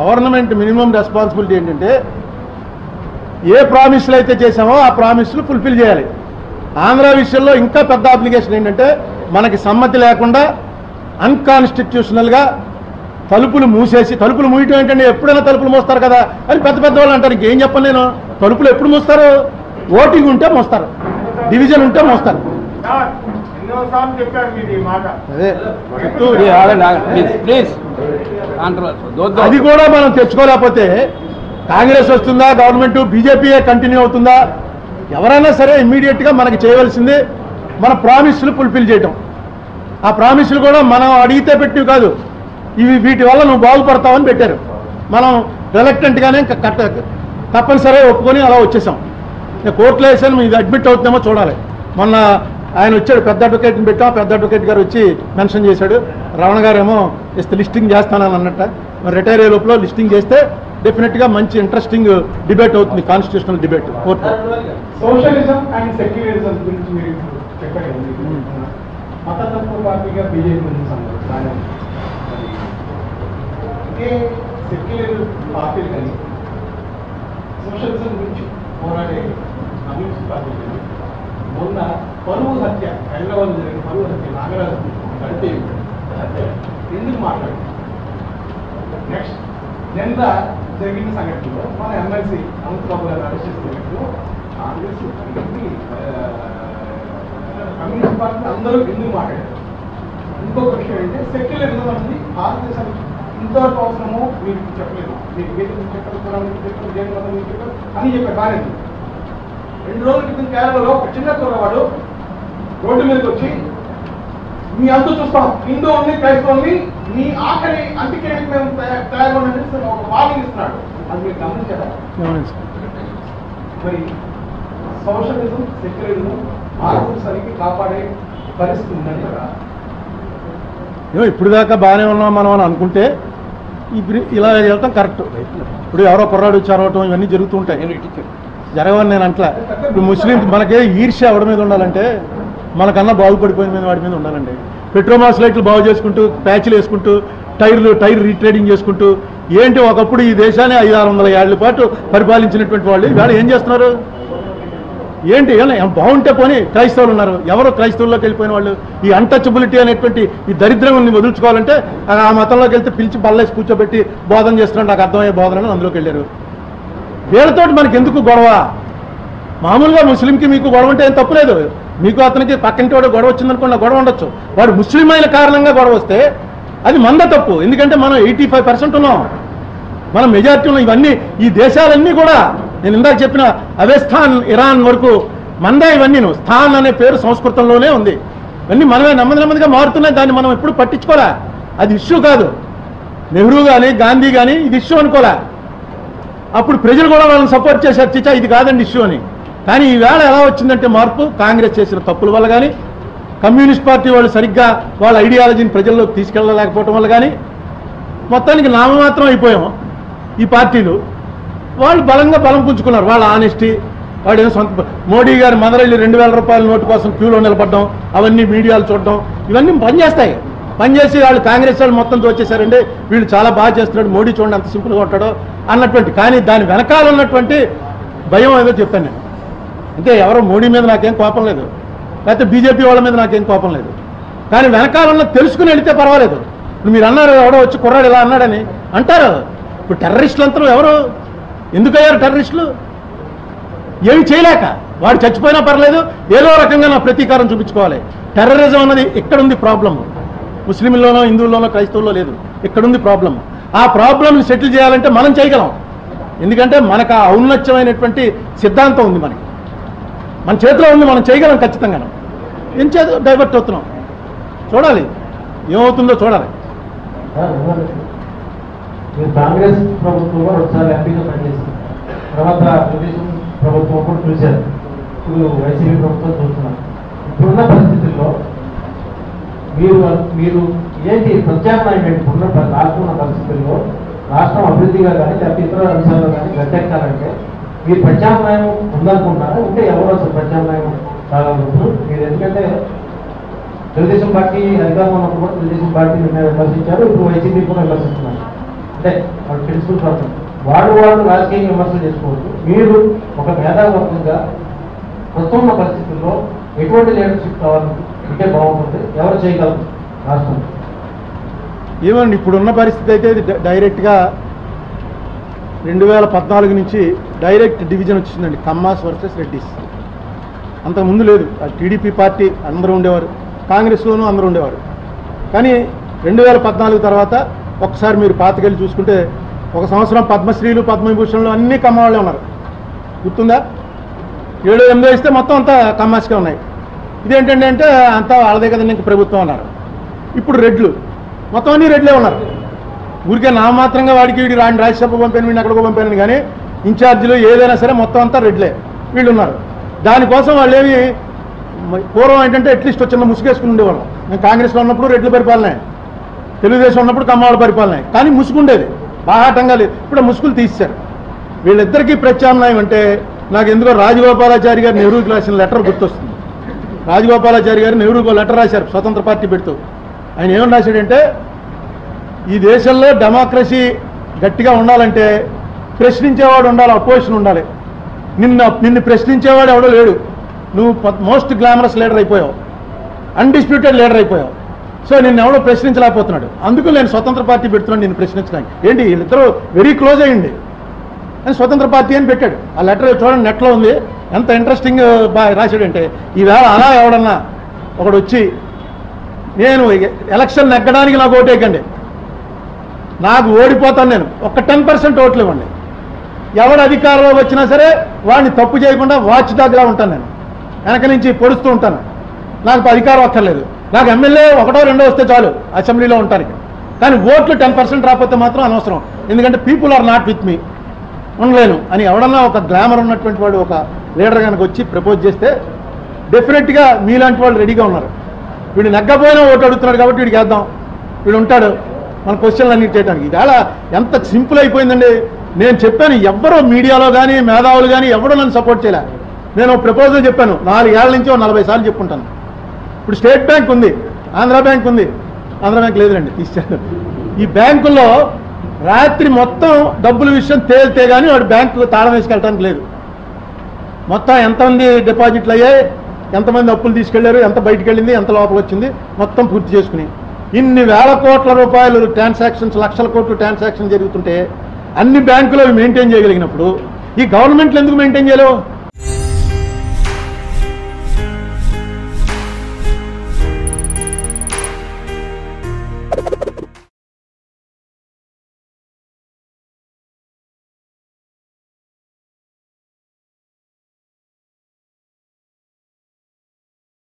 Government minimum responsibility ఏంటంటే ఏ ప్రామిస్లు అయితే చేసామో ఆ ప్రామిస్లు ఫుల్ఫిల్ చేయాలి. ఆంధ్ర విషయంలో ఇంకా పెద్ద అప్లికేషన్ ఏంటంటే మనకి సమ్మతి లేకుండా అన్కాన్స్టిట్యూషనల్గా తలుపులు మూసేసి, తలుపులు మూయటం ఏంటంటే ఎప్పుడైనా తలుపులు మూస్తారు కదా అని పెద్ద పెద్ద వాళ్ళు అంటారు. ఇంకేం చెప్పను నేను, తలుపులు ఎప్పుడు మూస్తారు? ఓటింగ్ ఉంటే మోస్తారు, డివిజన్ ఉంటే మోస్తారు. అది కూడా మనం తెచ్చుకోలేకపోతే కాంగ్రెస్ వస్తుందా, గవర్నమెంట్ బీజేపీయే కంటిన్యూ అవుతుందా? ఎవరైనా సరే ఇమ్మీడియట్గా మనకి చేయవలసింది మన ప్రామిస్లు ఫుల్ఫిల్ చేయటం. ఆ ప్రామిస్లు కూడా మనం అడిగితే పెట్టివి కాదు, ఇవి వీటి వల్ల నువ్వు బాగుపడతావని పెట్టారు. మనం రిలక్టెంట్గానే తప్పనిసరిగా ఒప్పుకొని అలా వచ్చేసాం. కోర్టులో వేసాను, ఇది అడ్మిట్ అవుతుందేమో చూడాలి. మొన్న ఆయన వచ్చాడు, పెద్ద అడ్వకేట్ని పెట్టాం, పెద్ద అడ్వకేట్ గారు వచ్చి మెన్షన్ చేశాడు. రమణ గారేమో ఇస్తే లిస్టింగ్ చేస్తానని అన్నట్ట. మరి రిటైర్ అయ్యే లోపల లిస్టింగ్ చేస్తే డెఫినెట్గా మంచి ఇంట్రెస్టింగ్ డిబేట్ అవుతుంది, constitutional debate court. Socialism and secularism గురించి మీరు చెప్పండి. మతతత్వ పార్టీగా బీజేపీ ఉంది, సెక్యులర్ పార్టీలు కానీ సోషలిజం గురించి పోరాడే కమ్యూనిస్ట్ పార్టీ కానీ మొన్న పరువు హత్య, హైదరాబాద్ జరిగిన పరువు హత్య, నాగరాజు గడితే హత్య ఎందుకు మాట్లాడారు? నెక్స్ట్ నిన్న జరిగిన సంఘటనలో మన ఎమ్మెల్సీ అనంతబాబు గారు అరెస్ట్ చేసిన సంఘటనలో కాంగ్రెస్ కమ్యూనిస్ట్ పార్టీ అందరూ ఎందుకు మాట్లాడారు? ఇంకొక విషయం ఏంటంటే సెక్యులరిజం అనేది భారతదేశానికి ఇంతవరకు అవసరమో మీకు చెప్పలేదు. మీకు గీతం చెప్పారు, చెప్పారు, జైన్ మతం మీకు చెప్పారు అని చెప్పారు. బాగా 2 రోజుల క్రితం కేరళలో ఒక చిన్న కుర్రవాడు రోడ్డు మీదకి వచ్చి మీ అంతు చూస్తాం, హిందువుల్ని క్రైస్తవుల్ని మీ ఆఖరి అంత్యక్రియకి మేము తయారు ఒక వార్నింగ్ ఇస్తున్నాడు. అది మీరు గమనించారా? మరి సోషలిజం సెక్యులరిజం భారతదేశానికి కాపాడే పరిస్థితి ఉందని కదా. ఇప్పుడు దాకా బాగానే ఉన్నాం మనం అని అనుకుంటే ఇలా వెళ్తాం కరెక్ట్. ఇప్పుడు ఎవరో కుర్రాడు చదవటం ఇవన్నీ జరుగుతూ ఉంటాయి, జరగవని నేను అంట్లా. ఇప్పుడు ముస్లిం మనకే ఈర్ష్య ఎవరి మీద ఉండాలంటే మనకన్నా బాగుపడిపోయిన మీద వాడి మీద ఉండాలండి. పెట్రోమాస్ లైట్లు బాగు చేసుకుంటూ, ప్యాచ్లు వేసుకుంటూ, టైర్ రీట్రేడింగ్ చేసుకుంటూ, ఏంటి ఒకప్పుడు ఈ దేశాన్ని 500-600 ఏళ్ల పాటు పరిపాలించినటువంటి వాళ్ళు ఇవాళ ఏం చేస్తున్నారు? ఏంటి బాగుంటే పోనీ క్రైస్తవులు ఉన్నారు, ఎవరు క్రైస్తవుల్లోకి వెళ్ళిపోయిన వాళ్ళు? ఈ అన్టచబిలిటీ అనేటువంటి ఈ దరిద్రం వదులుచుకోవాలంటే ఆ మతంలోకి వెళ్తే పిలిచి బల్లేసి కూర్చోబెట్టి బోధన చేస్తున్నాడు, నాకు అర్థమయ్యే బోధనని అందులోకి వెళ్ళారు. వీళ్ళతోటి మనకి ఎందుకు గొడవ? మామూలుగా ముస్లింకి మీకు గొడవ అంటే ఏం తప్పులేదు. మీకు అతనికి పక్కింటి వాడు గొడవ వచ్చిందనుకోండి, గొడవ ఉండొచ్చు. వాడు ముస్లిం అయిన కారణంగా గొడవ వస్తే అది మంద తప్పు. ఎందుకంటే మనం 85% ఉన్నాం, మనం మెజారిటీ ఉన్నాం. ఇవన్నీ ఈ దేశాలన్నీ కూడా నేను ఇందాక చెప్పిన అవెస్థాన్, ఇరాన్ వరకు మంద. ఇవన్నీ స్థాన్ అనే పేరు సంస్కృతంలోనే ఉంది. ఇవన్నీ మనమే నెమ్మదిగా మారుతున్నాయి. దాన్ని మనం ఎప్పుడు పట్టించుకోలే. అది ఇష్యూ కాదు. నెహ్రూ కానీ గాంధీ కానీ ఇది ఇష్యూ అనుకోలే. అప్పుడు ప్రజలు కూడా వాళ్ళని సపోర్ట్ చేశారు, చిచ్చా ఇది కాదండి ఇష్యూ అని. కానీ ఈవేళ ఎలా వచ్చిందంటే మార్పు కాంగ్రెస్ చేసిన తప్పుల వల్ల కానీ, కమ్యూనిస్ట్ పార్టీ వాళ్ళు సరిగ్గా వాళ్ళ ఐడియాలజీని ప్రజల్లోకి తీసుకెళ్ళలేకపోవటం వల్ల కానీ, మొత్తానికి నామమాత్రం అయిపోయాం. ఈ పార్టీలు వాళ్ళు బలం పుంజుకున్నారు. వాళ్ళ ఆనెస్టీ, వాడు సొంత మోడీ గారి మదరెళ్ళి 2000 రూపాయల నోటు కోసం క్యూలో నిలబడడం, అవన్నీ మీడియాలు చూడడం, ఇవన్నీ పనిచేస్తాయి. పనిచేసి వాళ్ళు కాంగ్రెస్ వాళ్ళు మొత్తం దోచేశారండి, వీళ్ళు చాలా బాగా చేస్తున్నాడు, మోడీ చూడండి అంత సింపుల్గా ఉంటాడో అన్నటువంటి. కానీ దాని వెనకాల ఉన్నటువంటి భయం ఏదో చెప్పాను నేను. అంటే ఎవరో మోడీ మీద నాకేం కోపం లేదు, లేకపోతే బీజేపీ వాళ్ళ మీద నాకేం కోపం లేదు. కానీ వెనకాల ఉన్న తెలుసుకుని వెళితే పర్వాలేదు. ఇప్పుడు మీరు అన్నారు ఎవడో వచ్చి కుర్రాడు ఇలా అన్నాడని అంటారు. ఇప్పుడు టెర్రరిస్టులు అంతా ఎవరు? ఎందుకయ్యారు టెర్రరిస్టులు? ఏమి చేయలేక. వాడు చచ్చిపోయినా పర్లేదు, ఏదో రకంగా నా ప్రతీకారం చూపించుకోవాలి. టెర్రరిజం అన్నది ఎక్కడుంది ప్రాబ్లం? ముస్లింల్లోనో, హిందువుల్లోనో, క్రైస్తవుల్లో లేదు. ఎక్కడుంది ప్రాబ్లం? ఆ ప్రాబ్లంని సెటిల్ చేయాలంటే మనం చేయగలం. ఎందుకంటే మనకు ఆ ఔన్నత్యమైనటువంటి సిద్ధాంతం ఉంది, మన చేతిలో ఉంది, మనం చేయగలం ఖచ్చితంగా. ఏం చేదు డైవర్ట్ అవుతున్నాం, చూడాలి ఏమవుతుందో చూడాలి. కాంగ్రెస్ ప్రభుత్వంలో ఒకసారి ఎంపీగా పనిచేసింది, తర్వాత తెలుగుదేశం ప్రభుత్వం కూడా చూశారు, ఇప్పుడు వైసీపీ ప్రభుత్వం చూస్తున్నారు. ఇప్పుడున్న పరిస్థితుల్లో మీరు ఏంటి ప్రత్యామ్నాయం ఏంటి? ఇప్పుడున్న రాష్ట్రం పరిస్థితుల్లో రాష్ట్రం అభివృద్ధిగా కానీ లేకపోతే ఇతర అంశాల్లో కానీ గట్టెక్కాలంటే మీరు ప్రత్యామ్నాయం ఉందనుకుంటున్నారా? ఉంటే ఎవరు అసలు ప్రత్యామ్నాయం కాగలుగుతారు మీరు? ఎందుకంటే తెలుగుదేశం పార్టీ అధికారంలో ఉన్నప్పుడు కూడా తెలుగుదేశం పార్టీని విమర్శించారు, ఇప్పుడు వైసీపీ కూడా విమర్శిస్తున్నారు. అంటే వాళ్ళ ప్రిన్సిపల్ పర్సన్ వాళ్ళు రాజకీయ విమర్శలు చేసుకోవచ్చు. మీరు ఒక మేధావర్గంగా ప్రస్తుతం ఉన్న పరిస్థితుల్లో ఎటువంటి లీడర్షిప్ కావాలంటే బాగుంటుంది, ఎవరు చేయగలరు రాష్ట్రం? ఏమండి ఇప్పుడున్న పరిస్థితి అయితే ఇది డైరెక్ట్గా 2014 నుంచి డైరెక్ట్ డివిజన్ వచ్చిందండి, కమ్మాస్ వర్సెస్ రెడ్డిస్. అంతకుముందు లేదు. టీడీపీ పార్టీ అందరూ ఉండేవారు, కాంగ్రెస్లోనూ అందరూ ఉండేవారు. కానీ 2014 తర్వాత ఒకసారి మీరు పాతకెళ్ళి చూసుకుంటే ఒక సంవత్సరం పద్మశ్రీలు పద్మవిభూషణలు అన్నీ కమ్మవాళ్ళే ఉన్నారు. గుర్తుందా? 7-8 ఇస్తే మొత్తం అంతా కమ్మాస్కే ఉన్నాయి. ఇదేంటంటే అంటే అంతా వాళ్ళదే కదండి ఇంక ప్రభుత్వం అన్నారు. ఇప్పుడు రెడ్లు మొత్తం అన్ని రెడ్లే ఉన్నారు. ఊరికే నామాత్రంగా వాడికి వీడి రాజ్యసభ పంపాను, వీడిని అక్కడికి పంపాను, కానీ ఇన్ఛార్జీలు ఏదైనా సరే మొత్తం అంతా రెడ్లే వీళ్ళు ఉన్నారు. దానికోసం వాళ్ళు ఏమి పూర్వం ఏంటంటే అట్లీస్ట్ చిన్న ముసుగేసుకుని ఉండేవాళ్ళం. మేము కాంగ్రెస్లో ఉన్నప్పుడు రెడ్ల పరిపాలనే, తెలుగుదేశం ఉన్నప్పుడు కమ్మవాళ్ళ పరిపాలనే, కానీ ముసుగుండేది బాహాటంగా లేదు. ఇప్పుడు ముసుగులు తీశారు. వీళ్ళిద్దరికీ ప్రత్యామ్నాయం అంటే నాకు ఎందుకో రాజగోపాలాచారి గారు నెహ్రూకి రాసిన లెటర్ గుర్తొస్తుంది. రాజగోపాలాచారి గారు నెహ్రూకి లెటర్ రాశారు స్వతంత్ర పార్టీ పెడుతూ. ఆయన ఏమని రాశాడంటే, ఈ దేశంలో డెమోక్రసీ గట్టిగా ఉండాలంటే ప్రశ్నించేవాడు ఉండాలి, అపోజిషన్ ఉండాలి. నిన్ను ప్రశ్నించేవాడు ఎవడో లేడు. నువ్వు మోస్ట్ గ్లామరస్ లీడర్ అయిపోయావు, అన్డిస్ప్యూటెడ్ లీడర్ అయిపోయావు. సో నిన్ను ఎవడో ప్రశ్నించలేకపోతున్నాడు. అందుకు నేను స్వతంత్ర పార్టీ పెడుతున్నాను నిన్ను ప్రశ్నించడానికి. ఏంటి వీళ్ళిద్దరూ వెరీ క్లోజ్ అయ్యింది అని స్వతంత్ర పార్టీ అని పెట్టాడు. ఆ లెటర్ చూడండి, నెట్లో ఉంది. ఎంత ఇంట్రెస్టింగ్ రాశాడంటే, ఈవేళ అలా ఎవడన్నా ఒకడు వచ్చి నేను ఎలక్షన్ నెగ్గడానికి నాకు ఓటేయకండి, నాకు ఓడిపోతాను, నేను ఒక్క 10% ఓట్లు ఇవ్వండి, ఎవడు అధికారంలోకి వచ్చినా సరే వాడిని తప్పు చేయకుండా వాచ్ డాగ్లా ఉంటాను, నేను వెనక నుంచి పొడుస్తూ ఉంటాను, నాకు అధికారం అక్కర్లేదు, నాకు ఎమ్మెల్యే 1-2 వస్తే చాలు అసెంబ్లీలో ఉంటానికి, కానీ ఓట్లు 10% రాకపోతే మాత్రం అనవసరం, ఎందుకంటే people are not with me, ఉండలేను అని ఎవడన్నా ఒక గ్లామర్ ఉన్నటువంటి వాడు ఒక లీడర్ కనుక వచ్చి ప్రపోజ్ చేస్తే డెఫినెట్గా మీలాంటి వాళ్ళు రెడీగా ఉన్నారు. వీడు నెగ్గపోయినా ఓటు అడుగుతున్నాడు కాబట్టి వీడికి వేద్దాం, వీడు ఉంటాడు మన క్వశ్చన్లు అన్ని చేయడానికి. ఇవాళ ఎంత సింపుల్ అయిపోయిందండి. నేను చెప్పాను, ఎవ్వరూ మీడియాలో కానీ మేధావులు కానీ ఎవడో నన్ను సపోర్ట్ చేయలే. నేను ప్రపోజల్ చెప్పాను 4 ఏళ్ల నుంచి 40 సార్లు చెప్పుకుంటాను. ఇప్పుడు స్టేట్ బ్యాంక్ ఉంది, ఆంధ్ర బ్యాంక్ ఉంది, ఆంధ్ర బ్యాంక్ లేదురండి తీసేది. ఈ బ్యాంకుల్లో రాత్రి మొత్తం డబ్బుల విషయం తేలితే కానీ వాడు బ్యాంకు తాళం వేసుకెళ్ళడానికి లేదు. మొత్తం ఎంతమంది డిపాజిట్లు అయ్యాయి, ఎంతమంది అప్పులు తీసుకెళ్లారు, ఎంత బయటికి వెళ్ళింది, ఎంత లోపల వచ్చింది, మొత్తం పూర్తి చేసుకుని ఇన్ని వేల కోట్ల రూపాయలు ట్రాన్సాక్షన్స్, లక్షల కోట్లు ట్రాన్సాక్షన్ జరుగుతుంటే అన్ని బ్యాంకులు అవి మెయింటైన్ చేయగలిగినప్పుడు ఈ గవర్నమెంట్లు ఎందుకు మెయింటైన్ చేయలేవు?